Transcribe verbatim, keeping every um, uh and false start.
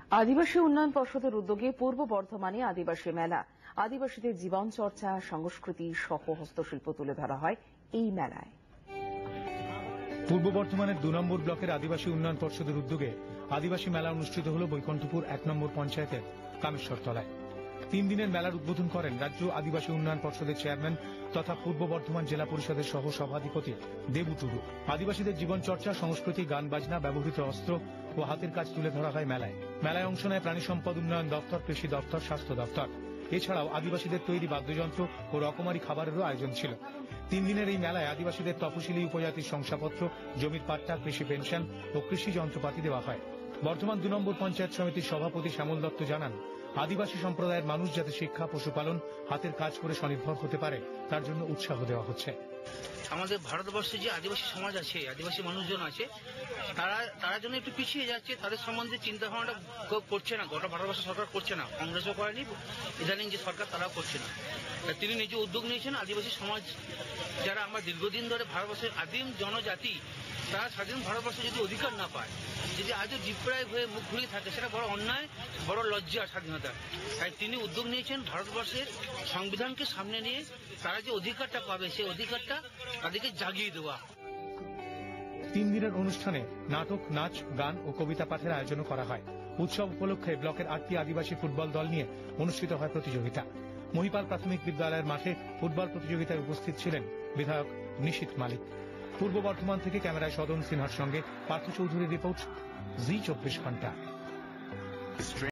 আদিবাসী উন্নয়ন পর্ষদের উদ্যোগে পূর্ব বর্ধমানে আদিবাসী মেলা, আদিবাসীদের জীবন চর্চা, সংস্কৃতি সহ হস্তশিল্প তুলে ধরা হয় এই মেলায়। পূর্ব বর্ধমানের দু নম্বর ব্লকের আদিবাসী উন্নয়ন পর্ষদের উদ্যোগে আদিবাসী মেলা অনুষ্ঠিত হল বৈকুণ্ঠপুর এক নম্বর পঞ্চায়েতের কামেশ্বর তলায়। তিন দিনের মেলার উদ্বোধন করেন রাজ্য আদিবাসী উন্নয়ন পর্ষদের চেয়ারম্যান তথা পূর্ব বর্ধমান জেলা পরিষদের সহ সভাধিপতি দেবু টুডু। আদিবাসীদের জীবন চর্চা, সংস্কৃতি, গান বাজনা, ব্যবহৃত অস্ত্র ও হাতের কাজ তুলে ধরা হয় মেলায়। মেলায় অংশ নেয় প্রাণী সম্পদ উন্নয়ন দপ্তর, কৃষি দপ্তর, স্বাস্থ্য দপ্তর। এছাড়াও আদিবাসীদের তৈরি বাদ্যযন্ত্র ও রকমারি খাবারেরও আয়োজন ছিল। তিন দিনের এই মেলায় আদিবাসীদের তফসিলি উপজাতির শংসাপত্র, জমির পাট্টা, কৃষি পেনশন ও কৃষি যন্ত্রপাতি দেওয়া হয়। বর্ধমান দু নম্বর পঞ্চায়েত সমিতির সভাপতি শ্যামল দত্ত জানান, আদিবাসী সম্প্রদায়ের মানুষ যাতে শিক্ষা, পশুপালন, হাতের কাজ করে স্বনির্ভর হতে পারে তার জন্য উৎসাহ দেওয়া হচ্ছে। আমাদের ভারতবর্ষে যে আদিবাসী সমাজ আছে, আদিবাসী মানুষজন আছে, তারা তারা জন্য একটু পিছিয়ে যাচ্ছে। তাদের সম্বন্ধে চিন্তা ভাবনাটা করছে না, গোটা ভারতবর্ষ সরকার করছে না, কংগ্রেসও করেনি, ইদানিং যে সরকার তারাও করছে না। তিনি নিজে উদ্যোগ নিয়েছেন আদিবাসী সমাজ, যারা আমরা দীর্ঘদিন ধরে ভারতবর্ষের আদিম জনজাতি, তারা স্বাধীন ভারতবর্ষে যদি অধিকার না পায়, যদি আজও জীবপ্রায় হয়ে মুখ ঘুরিয়ে থাকে, সেটা বড় অন্যায়, বড় লজ্জা স্বাধীনতা। তাই তিনি উদ্যোগ নিয়েছেন ভারতবর্ষের সংবিধানকে সামনে নিয়ে তারা যে অধিকারটা পাবে, সেই অধিকারটা তাদেরকে জাগিয়ে দেওয়া। তিন দিনের অনুষ্ঠানে নাটক, নাচ, গান ও কবিতা পাঠের আয়োজনও করা হয়। উৎসব উপলক্ষে ব্লকের আটটি আদিবাসী ফুটবল দল নিয়ে অনুষ্ঠিত হয় প্রতিযোগিতা। মহিপাল প্রাথমিক বিদ্যালয়ের মাঠে ফুটবল প্রতিযোগিতায় উপস্থিত ছিলেন বিধায়ক নিশীথ মালিক। পূর্ব বর্ধমান থেকে ক্যামেরায় সদন সিনহার সঙ্গে পার্থ চৌধুরীর রিপোর্ট, জি চব্বিশ ঘন্টা।